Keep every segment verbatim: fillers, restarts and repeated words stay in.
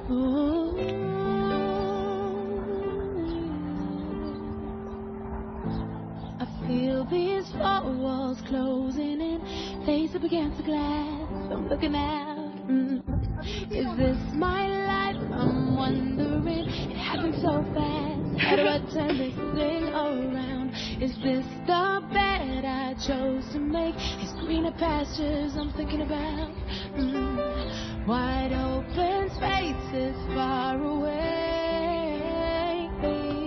Ooh. I feel these four walls closing in, face up against the glass. I'm looking out. Mm. Is this my life? I'm wondering. It happened so fast. How do I turn this thing around? Is this the bed I chose to make? Is greener pastures I'm thinking about? Mm. Wide open spaces far away.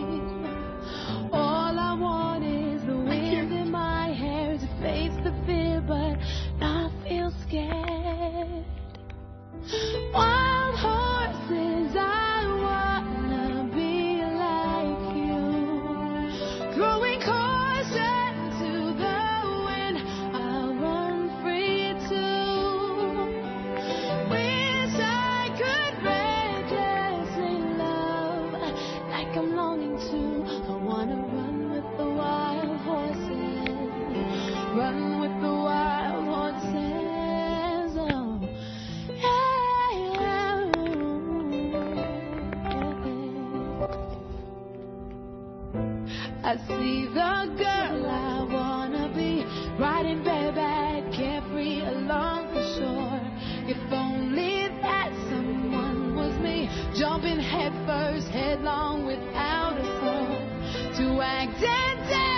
All I want is the wind in my hair to face the fear, but not feel scared. Wild horses, I wanna be like you, throwing caution to the wind. I'll run free too. Wish I could recklessly love like I'm longing to. I wanna run with the wild horses, run with the wild horses. Oh, yeah, yeah. I see the girl I wanna be, riding bareback, carefree along the shore. If only that someone was me, jumping headfirst, headlong without a thought, to act and dance.